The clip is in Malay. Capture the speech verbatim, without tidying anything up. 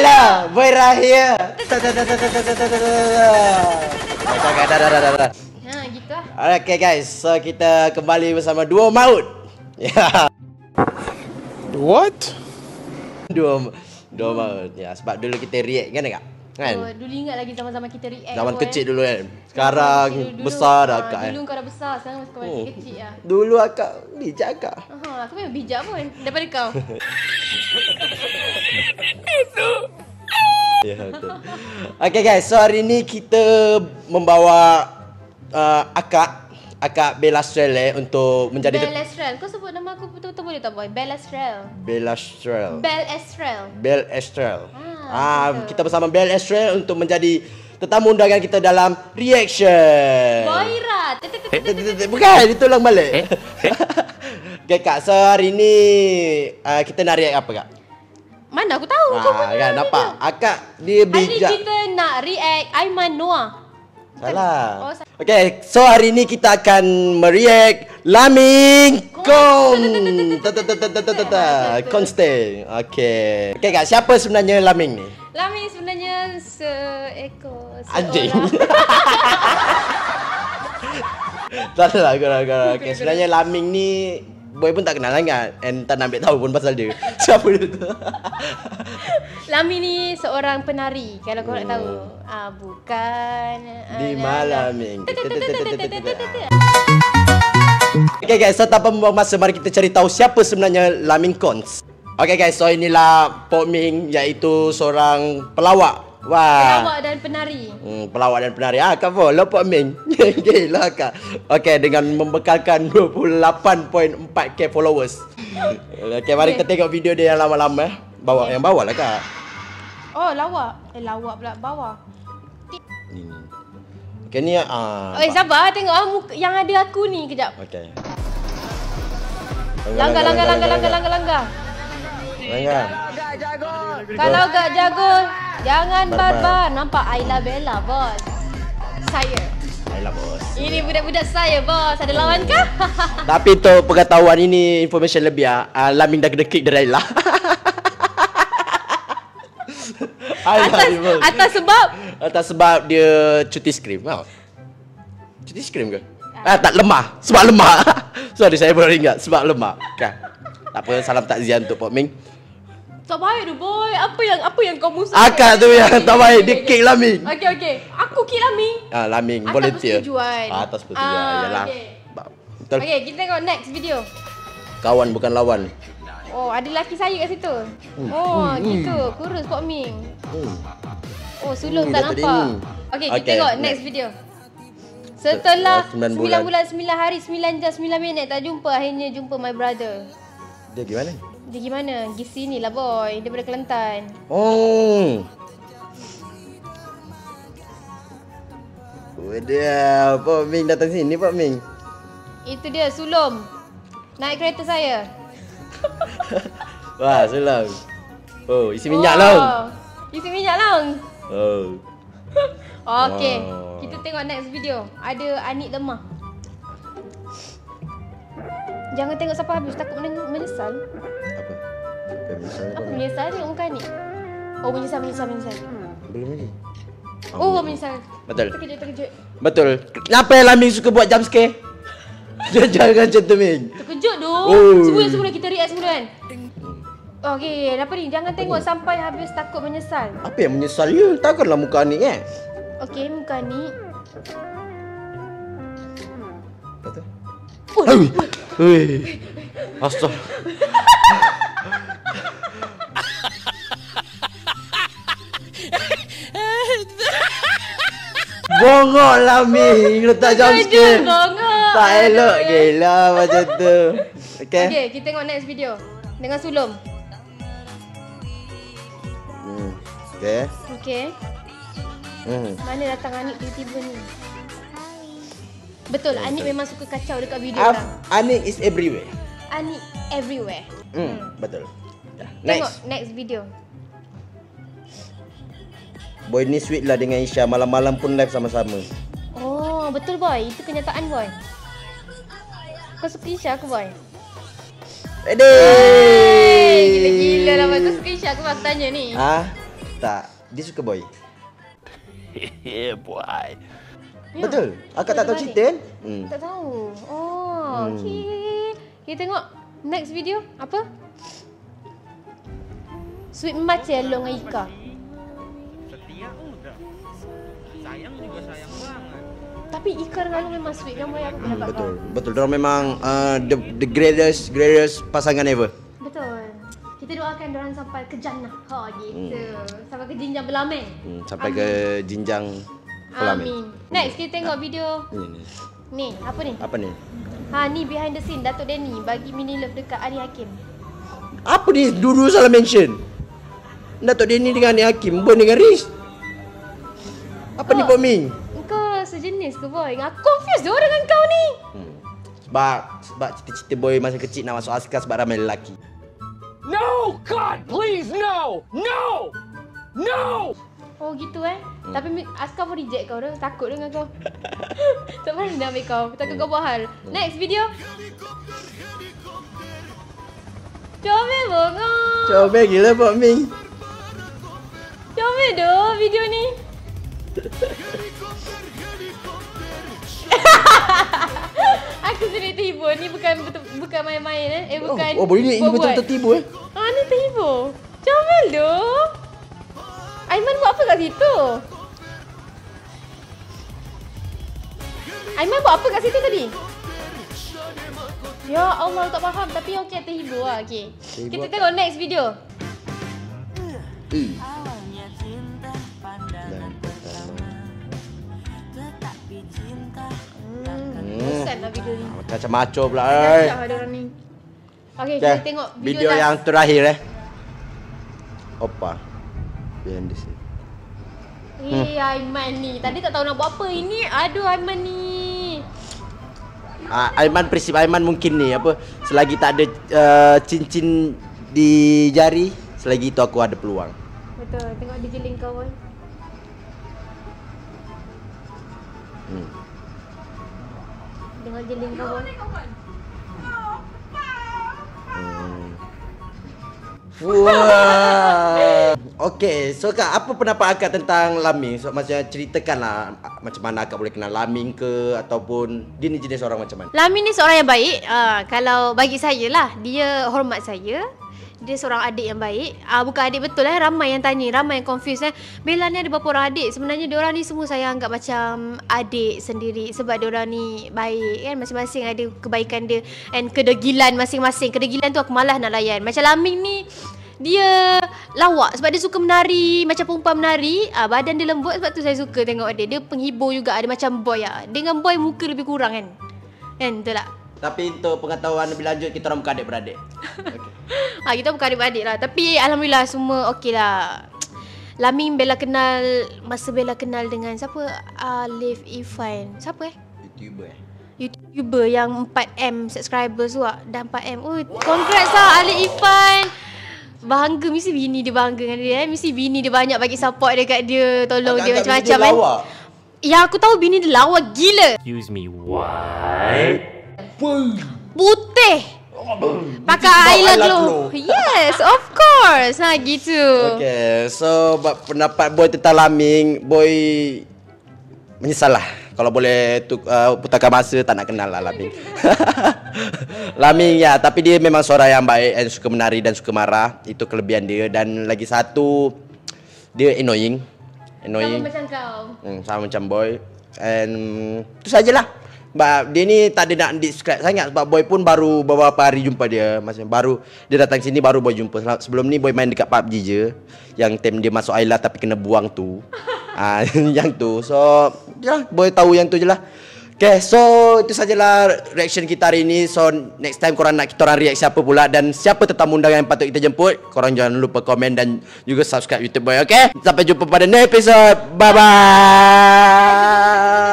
Hello, boy Rahia. Ha, gitu lah. Okay guys, so kita kembali bersama Duo Maut. Ya. What? Duo Duo Maut. Ya, sebab dulu kita react kan enggak? Kan? Oh, dulu ingat lagi zaman-zaman kita react. Zaman apa, kecil eh? dulu kan. Sekarang Dulu, dulu, besar dah ah, akak eh. Dulu kau dah besar, sekarang masih kau masih Oh. kecil lah. Dulu akak bijak akak. Aha, aku memang bijak pun daripada kau. Ya, betul. Okay guys, so hari ni kita membawa uh, akak Akak Bella Astrel untuk menjadi Bel Astrel. Kau sebut nama aku betul-betul boleh tak boy? Bel Astrel. Bella Astrel. Bel Astrel. Bel Astrel. Ah, Ah, betul. kita bersama Bel Astrel untuk menjadi tetamu undangan kita dalam reaction. Boira. Bukan, ditulang balik. Okay kak, so hari ni uh, kita nak react apa kak? Mana aku tahu kau Ah, punya kan video. nampak akak dia Hari ni bijak. kita nak react Aiman Noah. Salah. Oh, sa- Okay, so hari ni kita akan mereact Laming Kong. Constant. Okay. Okay kak, siapa sebenarnya Laming ni? Laming sebenarnya seekor Anjing. seorang- Tak adalah korang-korang. Okay, sebenarnya Laming ni boy pun tak kenal sangat and tak nak ambil tahu pun pasal dia. Siapa dia tu? Laming ni seorang penari. Kalau kau nak tahu. Ah, bukan. Di Malaming. Okay guys, so tanpa membuang masa, mari kita cari tahu siapa sebenarnya Laming Kons. Okay guys, so inilah Pok Ming, iaitu seorang pelawak. Wah. Pelawak dan penari. Hmm, pelawak dan penari. Ah, kak follow Pok Ming. Gila kak. Okay, dengan membekalkan dua puluh lapan perpuluhan empat k followers. Okay, mari kita tengok video dia yang lama-lama eh. Bawa yang bawah lah kak. Oh, lawak. Eh, lawak pula bawah. Ni. Okay, ni ah. Eh, sabar. Tengok ah, muka yang ada aku ni. Kejap. Okay. Langgar, langgar, langgar, langgar, langgar, langgar. Langgar. Kalau gak jago, jangan Barbar. barbar. Nampak Ayla Bella, bos. Saya. Baiklah bos. Ini budak-budak saya, bos. Ada lawan kah? Tapi untuk pengetahuan ini, information lebih ah. Uh, Laming dah kena kick dari lah. atas, atas sebab Atas sebab dia cuti skrim. Wow. Cuti skrim ke? Ah, tak lemah. Sebab lemah. Sorry, saya baru ingat. Sebab lemah. Kan? Tak apa, salam takziah untuk Pok Ming. tak baik tu, boy. Apa yang apa yang kau musuh? Akak tu yang tak baik. Dia kick Laming. Okey, okey. Aku kick Laming. Ah, Laming. Atas Volunteer. persetujuan. Ah, atas persetujuan. Ah, Yalah. okey. Betul. Okey, kita tengok next video. Kawan bukan lawan. Oh, ada lelaki saya kat situ. Hmm. Oh, Hmm. gitu. Kurus Pok Ming. Hmm. Oh, sulung Hmm, tak dia tadi nampak. ni. Okey, kita Okey, tengok next. next video. Setelah sembilan sembilan bulan. bulan, sembilan hari, sembilan jam, sembilan minit tak jumpa, akhirnya jumpa my brother. Dia gimana? Dia gimana? Pergi sini lah boy, daripada Kelantan. Oh. Wadah, Pok Ming datang sini, Pok Ming. Itu dia, sulung. Naik kereta saya. Wah, sulam. Oh, isi minyak long. Isi minyak long. Oh. Okey, Oh. kita tengok next video. Ada Anik lemah. Jangan tengok sampai habis, takut men- menyesal. Apa? Bukan misalnya Apa apa? menyesal? Tengok muka Anik. Oh, menyesal, menyesal, menyesal. Belum lagi. Oh, menyesal. Betul. Terkejut, terkejut. Betul. Kenapa yang Laming suka buat jump scare? Dia jangan macam tu, Ming. Terkejut tu. Oh. Semula-semula kita react semula kan. Okey, apa ni? Jangan tengok sampai habis, takut menyesal. Apa yang menyesal ya? Takkanlah muka ni eh. Okey, muka Anik. Apa tu? Oh, Hui. Hui. Astagfirullah. Bongok Laming. Letak jump scare. bongok. Tak elok gila macam tu. Okay. Okey, kita tengok next video. Dengan sulung. Hmm. Okay. Okey. Hmm. Mana datang Anik tiba-tiba ni? Betul, Anik memang suka kacau dekat video Af, orang. Anik is everywhere. Anik everywhere. Hmm. Betul. Ya. Tengok Next. next video. Boy ni sweet lah dengan Isha. Malam-malam pun live sama-sama. Oh, betul boy. Itu kenyataan boy. Kau suka Isha ke boy? Ready. Hey, gila-gila lah boy. Kau suka Isha ke boy? Aku tanya ni. Ah, tak, dia suka boy. Yeah, boy. Ya. Betul? Akak tak tahu cerita kan? Hmm. Tak tahu. Oh, Hmm. okey. Kita tengok next video apa? Sweet macam Long dengan Ika. Setia udah. Sayang juga sayang banget. Tapi Ika dengan Long memang sweet kan, boy. Aku Hmm, pendapat betul. kau. Betul. Diorang memang uh, the the greatest greatest pasangan ever. Betul. Kita doakan diorang sampai ke jannah. Ha gitu. Sampai ke jenjang berlamen. Hmm, sampai ke jenjang kelamin. Amin. Next kita tengok video Ni ni. ni. Apa ni? Apa ni? Ha ni behind the scene Datuk Danny bagi mini love dekat Ani Hakim. Apa ni? Dulu salah mention. Datuk Danny dengan Ani Hakim, Bon dengan Riz. Apa ni Pok Ming? Kau sejenis ke boy? Aku confused dah dengan kau ni. Hmm. Sebab sebab cita-cita boy masa kecil nak masuk askar sebab ramai lelaki. No, God, please, no, no, no. Oh gitu eh. Hmm. Tapi mi- Askar pun reject kau dah. Takut dengan kau. Tak pernah nak ambil kau. Takut kau buat hal. Next video. Comel banget. Comel gila Pok Ming. Comel doh video ni. Aku sendiri terhibur. Ni bukan betul, bukan main-main eh. Eh bukan. Oh, oh boleh ni ini buat-buat. betul-betul tiba eh. Ah ni terhibur. Comel doh. Aiman buat apa kat situ? Aiman buat apa kat situ tadi? Ya Allah, tak faham tapi okey terhibur lah. Okey. Terhibur. Kita tengok next video. Eh. Awalnya cinta pandangan pertama, tetapi cinta Hmm. Bosan lah video ni. Macam-macam pula eh. Kacau ada orang ni. Okey, Okay. kita tengok video, Video last. yang terakhir eh. Opa. Behind the scene. Eh, Aiman ni. Tadi tak tahu nak buat apa. Ini aduh Aiman ni. Ah, Aiman, prinsip Aiman mungkin ni apa, selagi tak ada uh, cincin di jari, selagi itu aku ada peluang. Betul. Tengok dia jeling kawan. Hmm. Tengok jeling kawan. Hmm. Wah. Okey, so Kak, apa pendapat Akak tentang Laming? So macam ceritakanlah macam mana Akak boleh kenal Laming ke, ataupun dia ni jenis orang macam mana? Lamin ni seorang yang baik. Uh, kalau bagi saya lah, dia hormat saya. Dia seorang adik yang baik. Ah uh, bukan adik betul eh, ramai yang tanya, ramai yang confuse eh. Bella ni ada berapa orang adik? Sebenarnya diorang ni semua saya anggap macam adik sendiri sebab diorang ni baik kan, masing-masing ada kebaikan dia and kedegilan masing-masing. Kedegilan tu aku malas nak layan. Macam Laming ni dia lawak sebab dia suka menari macam perempuan menari. Ah badan dia lembut sebab tu saya suka tengok dia. Dia penghibur juga, ada macam boy ah. Dengan boy muka lebih kurang kan. Kan betul tak? Tapi untuk pengetahuan lebih lanjut, kita orang bukan adik-beradik. Okay. Ha, kita bukan adik-beradik lah. Tapi Alhamdulillah semua okey lah. Laming Bella kenal, masa Bella kenal dengan siapa? Alif Ifan. Siapa eh? YouTuber eh. YouTuber yang empat M subscribers tu lah. Dah empat M. Oh, congrats lah Alif Ifan. Bangga, mesti bini dia bangga dengan dia eh. Mesti bini dia banyak bagi support dekat dia. Tolong dia Agak-agak macam-macam bini dia kan. lawak. Ya aku tahu bini dia lawak gila. Excuse me, what? Putih. Pakai eyeliner glow. Yes, of course. Ha gitu. Okay, so pendapat boy tentang Laming, boy menyesal lah. Kalau boleh tu, uh, putarkan masa, tak nak kenal lah Laming. Laming ya, tapi dia memang seorang yang baik dan suka menari dan suka marah. Itu kelebihan dia. Dan lagi satu, dia annoying. Annoying. Sama macam kau. Hmm, sama macam boy. And tu sajalah. Sebab dia ni tak ada nak describe sangat sebab boy pun baru beberapa hari jumpa dia. Maksudnya baru dia datang sini baru boy jumpa. Sebelum ni boy main dekat P U B G je. Yang time dia masuk Ayla tapi kena buang tu. Ah, yang tu. So, ya boy tahu yang tu je lah. Okay, so itu sajalah reaction kita hari ini. So next time korang nak kita orang react siapa pula dan siapa tetamu undangan yang patut kita jemput, korang jangan lupa komen dan juga subscribe YouTube boy. Okay, sampai jumpa pada next episode. Bye bye.